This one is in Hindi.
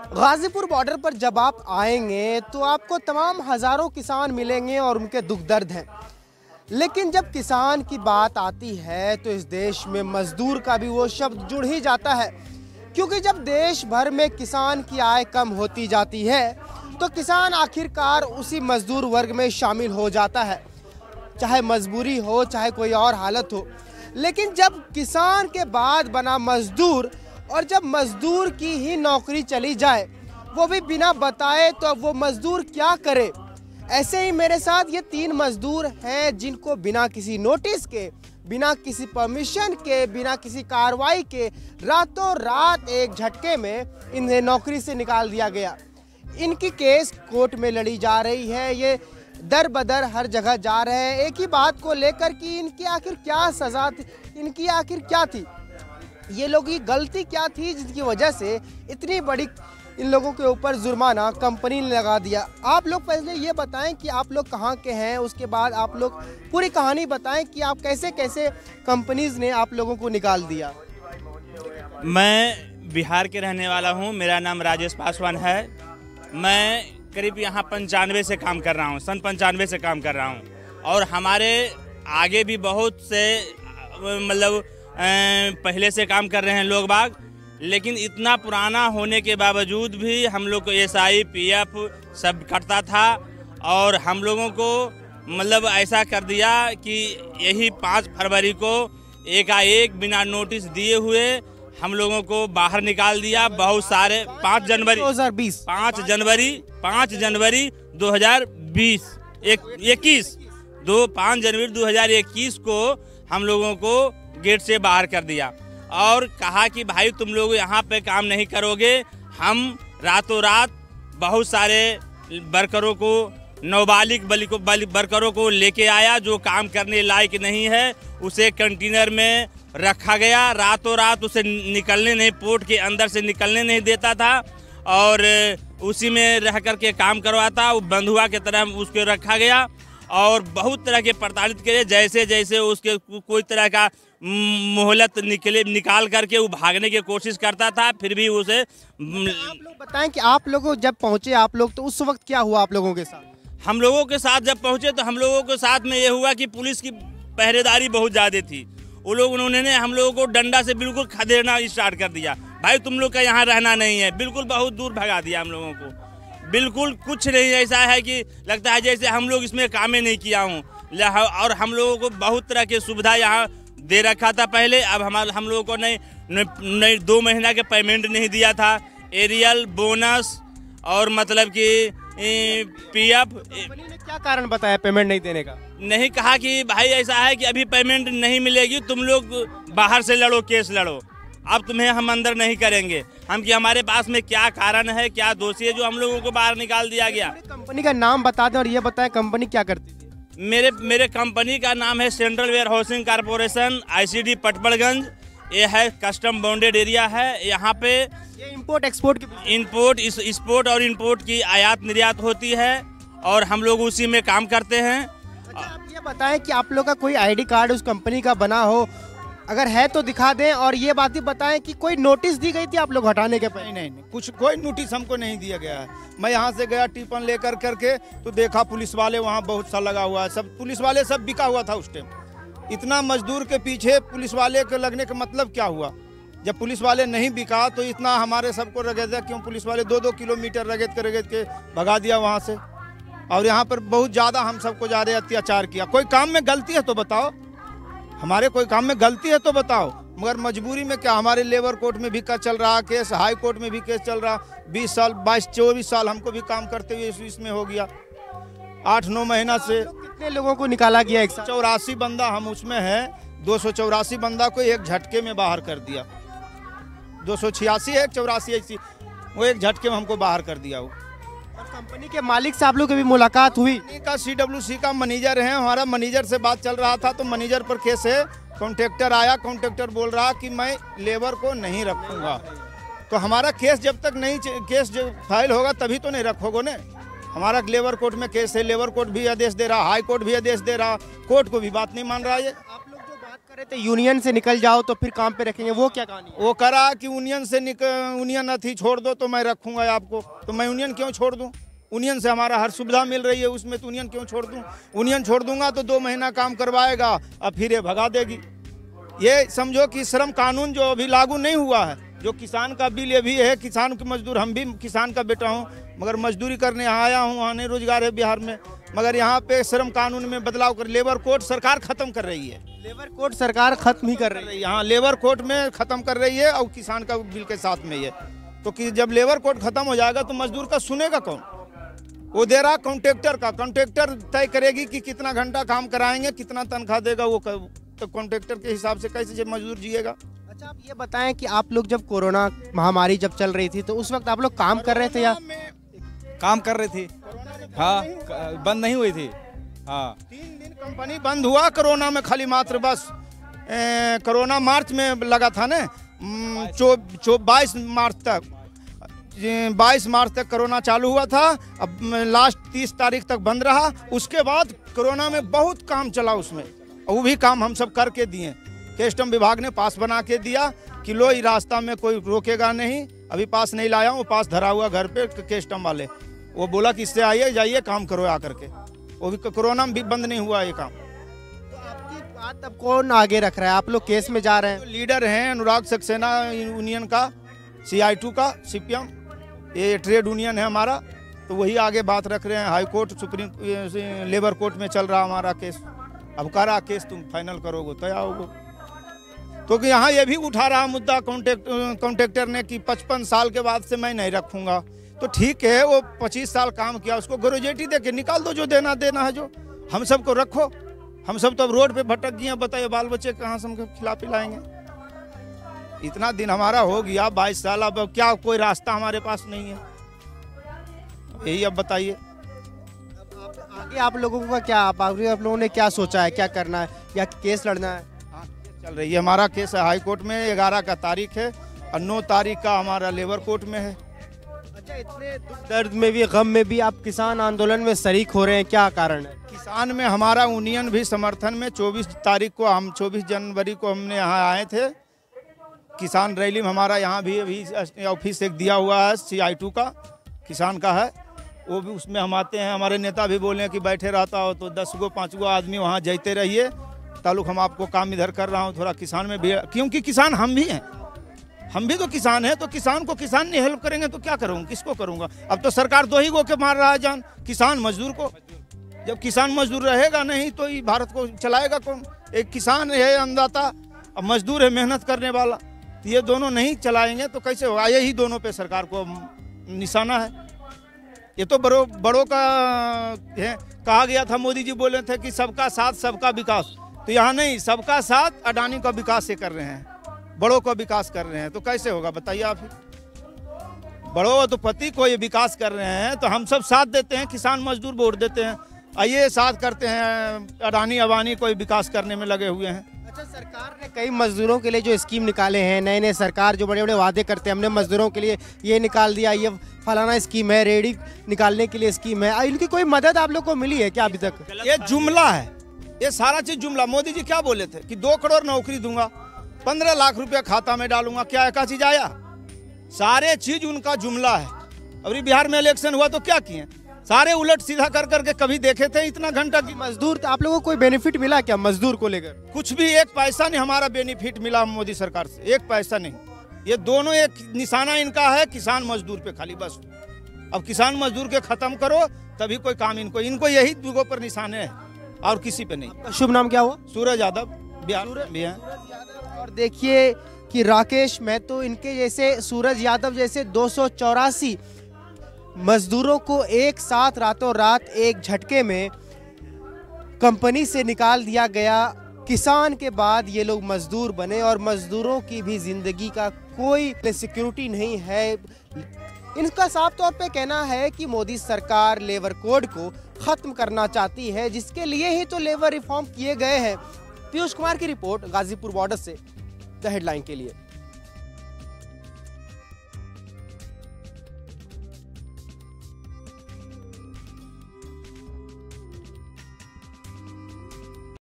गाजीपुर बॉर्डर पर जब आप आएंगे तो आपको तमाम हज़ारों किसान मिलेंगे और उनके दुख दर्द हैं। लेकिन जब किसान की बात आती है तो इस देश में मजदूर का भी वो शब्द जुड़ ही जाता है, क्योंकि जब देश भर में किसान की आय कम होती जाती है तो किसान आखिरकार उसी मजदूर वर्ग में शामिल हो जाता है, चाहे मजबूरी हो चाहे कोई और हालत हो। लेकिन जब किसान के बाद बना मजदूर और जब मजदूर की ही नौकरी चली जाए, वो भी बिना बताए, तो अब वो मजदूर क्या करे। ऐसे ही मेरे साथ ये 3 मजदूर हैं जिनको बिना किसी नोटिस के, बिना किसी परमिशन के, बिना किसी कार्रवाई के रातों रात एक झटके में इन्हें नौकरी से निकाल दिया गया। इनकी केस कोर्ट में लड़ी जा रही है, ये दर बदर हर जगह जा रहे हैं एक ही बात को लेकर कि इनकी आखिर क्या सज़ा थी, इनकी आखिर क्या थी, ये लोग की गलती क्या थी जिसकी वजह से इतनी बड़ी इन लोगों के ऊपर जुर्माना कंपनी ने लगा दिया। आप लोग पहले ये बताएं कि आप लोग कहाँ के हैं, उसके बाद आप लोग पूरी कहानी बताएं कि आप कैसे कैसे कंपनीज ने आप लोगों को निकाल दिया। मैं बिहार के रहने वाला हूँ, मेरा नाम राजेश पासवान है। मैं करीब यहाँ 95 से काम कर रहा हूँ, सन 95 से काम कर रहा हूँ। और हमारे आगे भी बहुत से मतलब पहले से काम कर रहे हैं लोग बाग, लेकिन इतना पुराना होने के बावजूद भी हम लोग को SI PF सब कटता था। और हम लोगों को मतलब ऐसा कर दिया कि यही 5 फरवरी को एकाएक बिना नोटिस दिए हुए हम लोगों को बाहर निकाल दिया। बहुत सारे 5 जनवरी 2020 5 जनवरी 2020 5 जनवरी 2021 को हम लोगों को गेट से बाहर कर दिया और कहा कि भाई तुम लोग यहाँ पे काम नहीं करोगे। हम रातों रात बहुत सारे वर्करों को, नाबालिग वर्करों को लेके आया जो काम करने लायक नहीं है, उसे कंटेनर में रखा गया। रातों रात उसे निकलने नहीं, पोर्ट के अंदर से निकलने नहीं देता था और उसी में रह कर के काम करवाता। वो बंधुआ की तरह उसको रखा गया और बहुत तरह के प्रताड़ित किए। जैसे जैसे उसके कोई तरह का मोहलत निकाल करके वो भागने की कोशिश करता था, फिर भी उसे। आप लोग बताएं कि आप लोग जब पहुंचे आप लोग, तो उस वक्त क्या हुआ आप लोगों के साथ? हम लोगों के साथ जब पहुंचे तो हम लोगों के साथ में ये हुआ कि पुलिस की पहरेदारी बहुत ज़्यादा थी। वो लोग उन्होंने हम लोगों को डंडा से बिल्कुल खदेड़ना स्टार्ट कर दिया। भाई तुम लोग का यहाँ रहना नहीं है, बिल्कुल बहुत दूर भगा दिया हम लोगों को। बिल्कुल कुछ नहीं ऐसा है कि लगता है जैसे हम लोग इसमें काम ही नहीं किया हूँ। और हम लोगों को बहुत तरह की सुविधा यहाँ दे रखा था पहले। अब हम लोगों को नहीं 2 महीना के पेमेंट नहीं दिया था, एरियल बोनस और मतलब कि PF। कंपनी ने क्या कारण बताया पेमेंट नहीं देने का? नहीं, कहा कि भाई ऐसा है कि अभी पेमेंट नहीं मिलेगी, तुम लोग बाहर से लड़ो, केस लड़ो, अब तुम्हें हम अंदर नहीं करेंगे। हम कि हमारे पास में क्या कारण है, क्या दोषी है जो हम लोगों को बाहर निकाल दिया गया। कंपनी का नाम बता दें और ये बताएं कंपनी क्या करती थी। मेरे कंपनी का नाम है central warehousing corporation, ICD Patparganj. ये है कस्टम बाउंडेड एरिया है। यहाँ पे ये इंपोर्ट एक्सपोर्ट और इंपोर्ट की आयात निर्यात होती है और हम लोग उसी में काम करते हैं। अच्छा, आप ये बताएं कि आप लोग का कोई ID कार्ड उस कंपनी का बना हो, अगर है तो दिखा दें। और ये बात भी बताएं कि कोई नोटिस दी गई थी आप लोग हटाने के पहले? नहीं, कुछ कोई नोटिस हमको नहीं दिया गया है। मैं यहाँ से गया टिफन लेकर करके तो देखा पुलिस वाले वहाँ बहुत सा लगा हुआ है, सब पुलिस वाले सब बिका हुआ था उस टाइम। इतना मजदूर के पीछे पुलिस वाले के लगने का मतलब क्या हुआ? जब पुलिस वाले नहीं बिका तो इतना हमारे सबको रगेदा क्यों? पुलिस वाले 2-2 किलोमीटर रगेद के भगा दिया वहाँ से। और यहाँ पर बहुत ज़्यादा हम सबको ज़्यादा अत्याचार किया। कोई काम में गलती है तो बताओ, हमारे कोई काम में गलती है तो बताओ। मगर मजबूरी में क्या, हमारे लेबर कोर्ट में भी चल रहा केस, हाई कोर्ट में भी केस चल रहा। 20 साल 22-24 साल हमको भी काम करते हुए इसमें हो गया। 8-9 महीना से कितने लोगों को निकाला गया? 184 बंदा हम उसमें हैं। 284 बंदा को एक झटके में बाहर कर दिया। 286 है, 184 वो एक झटके में हमको बाहर कर दिया। वो कंपनी के मालिक से आप लोग की भी मुलाकात हुई? का CWC का मैनेजर है, हमारा मैनेजर से बात चल रहा था तो मैनेजर पर केस है। कॉन्ट्रैक्टर आया, कॉन्ट्रैक्टर बोल रहा कि मैं लेबर को नहीं रखूंगा। तो हमारा केस जब तक नहीं, केस जो फाइल होगा तभी तो नहीं रखोगे ना। हमारा लेबर कोर्ट में केस है, लेबर कोर्ट भी आदेश दे रहा, हाई कोर्ट भी आदेश दे रहा, कोर्ट को भी बात नहीं मान रहा है। आप लोग जो बात कह रहे थे यूनियन से निकल जाओ तो फिर काम पे रखेंगे, वो क्या कहानी है? वो करा कि यूनियन अथी छोड़ दो तो मैं रखूंगा आपको, तो मैं यूनियन क्यों छोड़ दूं? यूनियन से हमारा हर सुविधा मिल रही है उसमें, तो यूनियन क्यों छोड़ दूं? यूनियन छोड़ दूंगा तो 2 महीना काम करवाएगा और फिर ये भगा देगी। ये समझो कि श्रम कानून जो अभी लागू नहीं हुआ है, जो किसान का बिल ये भी है, किसान की मजदूर, हम भी किसान का बेटा हूँ मगर मजदूरी करने यहाँ आया हूँ, वहाँ नहीं रोजगार है बिहार में, मगर यहाँ पे श्रम कानून में बदलाव कर लेबर कोड सरकार खत्म कर रही है। लेबर कोड सरकार खत्म ही कर रही है। यहाँ लेबर कोड में खत्म कर रही है और किसान का बिल के साथ में ये, तो कि जब लेबर कोड खत्म हो जाएगा तो मजदूर का सुनेगा कौन? वो दे रहा कॉन्ट्रैक्टर का, कॉन्ट्रैक्टर तय करेगी कि कितना घंटा काम कराएंगे, कितना तनख्वाह देगा वो, तो कॉन्ट्रैक्टर के हिसाब से कैसे मजदूर जिएगा। अच्छा, आप ये बताएं कि आप लोग जब कोरोना महामारी जब चल रही थी तो उस वक्त आप लोग काम कर रहे थे या काम कर रही थी? हाँ, बंद नहीं हुई थी। हाँ, 3 दिन कंपनी बंद हुआ कोरोना में, खाली मात्र बस कोरोना मार्च में लगा था ना, 22 मार्च तक कोरोना चालू हुआ था। अब लास्ट 30 तारीख तक बंद रहा। उसके बाद कोरोना में बहुत काम चला उसमें, वो भी काम हम सब करके दिए। कस्टम विभाग ने पास बना के दिया कि लो ये रास्ता में कोई रोकेगा नहीं। अभी पास नहीं लाया हूँ, पास धरा हुआ घर पे कस्टम वाले, वो बोला कि इससे आइए जाइए काम करो आकर के। वो भी कोरोना में भी बंद नहीं हुआ ये काम। तो आपकी बात अब कौन आगे रख रहा है? आप लोग केस में जा रहे हैं? लीडर हैं अनुराग सक्सेना यूनियन का, CI2 का, CPM, ये ट्रेड यूनियन है हमारा, तो वही आगे बात रख रहे हैं। High court, supreme, labour court में चल रहा हमारा केस। अब करा केस, तुम फाइनल करोगे तो आओगे। तो कि यहाँ ये भी उठा रहा मुद्दा कॉन्ट्रैक्टर ने कि 55 साल के बाद से मैं नहीं रखूंगा। तो ठीक है, वो 25 साल काम किया, उसको ग्रेजुएटी दे के निकाल दो, जो देना है जो। हम सबको रखो, हम सब तो अब रोड पे भटक गए, बताइए बाल बच्चे कहाँ से हमको खिला पिलाएंगे? इतना दिन हमारा हो गया 22 साल, अब क्या कोई रास्ता हमारे पास नहीं है? यही अब बताइए आगे आप लोगों का क्या, आप लोगों ने क्या सोचा है, क्या करना है या केस लड़ना है? हाँ, चल रही है, हमारा केस है हाई कोर्ट में, 11 का तारीख है और 9 तारीख का हमारा लेबर कोर्ट में है। अच्छा, इतने दुख दर्द में भी, गम में भी आप किसान आंदोलन में शरीक हो रहे हैं, क्या कारण है? किसान में हमारा यूनियन भी समर्थन में 24 तारीख को, हम 24 जनवरी को हमने यहाँ आए थे। किसान रैली में हमारा यहाँ भी अभी ऑफिस एक दिया हुआ है, CI2 का, किसान का है, वो भी उसमें हम आते हैं। हमारे नेता भी बोले कि बैठे रहता हो तो 10 गो 5 गो आदमी वहाँ जाते रहिए, ताल्लुक हम आपको काम इधर कर रहा हूँ, थोड़ा किसान में भी, क्योंकि किसान हम भी हैं, हम भी तो किसान हैं। तो किसान को किसान नहीं हेल्प करेंगे तो क्या करूँगा, किसको करूँगा? अब तो सरकार 2 ही गो के मार रहा है जान, किसान मजदूर को। जब किसान मजदूर रहेगा नहीं तो ये भारत को चलाएगा कौन? एक किसान है अन्नदाता, अब मजदूर है मेहनत करने वाला, ये दोनों नहीं चलाएंगे तो कैसे होगा? यही दोनों पे सरकार को निशाना है। ये तो बड़ों का है, कहा गया था, मोदी जी बोले थे कि सबका साथ सबका विकास, तो यहाँ नहीं, सबका साथ अडानी का विकास ये कर रहे हैं, बड़ों का विकास कर रहे हैं, तो कैसे होगा बताइए आप? बड़ों अधोपति को ये विकास कर रहे हैं तो हम सब साथ देते हैं, किसान मजदूर वोट देते हैं, आइए साथ करते हैं, अडानी अबानी कोई विकास करने में लगे हुए हैं। अच्छा, सरकार ने कई मजदूरों के लिए जो स्कीम निकाले हैं, नए नए सरकार जो बड़े बड़े वादे करते हैं, हमने मजदूरों के लिए ये निकाल दिया, ये फलाना स्कीम है, रेडी निकालने के लिए स्कीम है, इनकी कोई मदद आप लोग को मिली है क्या अभी तक? ये जुमला है, ये सारा चीज जुमला। मोदी जी क्या बोले थे कि 2 करोड़ नौकरी दूंगा, 15 लाख रुपया खाता में डालूंगा, क्या एक चीज आया? सारे चीज उनका जुमला है। अभी बिहार में इलेक्शन हुआ तो क्या किए? सारे उलट सीधा कर करके कभी देखे थे इतना घंटा की? मजदूर, आप लोगों को कोई बेनिफिट मिला क्या मजदूर को लेकर? कुछ भी, 1 पैसा नहीं हमारा बेनिफिट मिला मोदी सरकार से, 1 पैसा नहीं। ये दोनों एक निशाना इनका है किसान मजदूर पे खाली, बस। अब किसान मजदूर के खत्म करो तभी कोई काम इनको यही 2 पर निशाने है और किसी पे नहीं। शुभ नाम क्या हुआ? सूरज यादव, बिहार। और देखिए कि राकेश महतो, इनके जैसे सूरज यादव जैसे 284 मजदूरों को एक साथ रातों रात एक झटके में कंपनी से निकाल दिया गया। किसान के बाद ये लोग मजदूर बने और मजदूरों की भी जिंदगी का कोई सिक्योरिटी नहीं है। इनका साफ तौर पे कहना है कि मोदी सरकार लेबर कोड को खत्म करना चाहती है, जिसके लिए ही तो लेबर रिफॉर्म किए गए हैं। पीयूष कुमार की रिपोर्ट, गाजीपुर बॉर्डर से द हेडलाइन के लिए।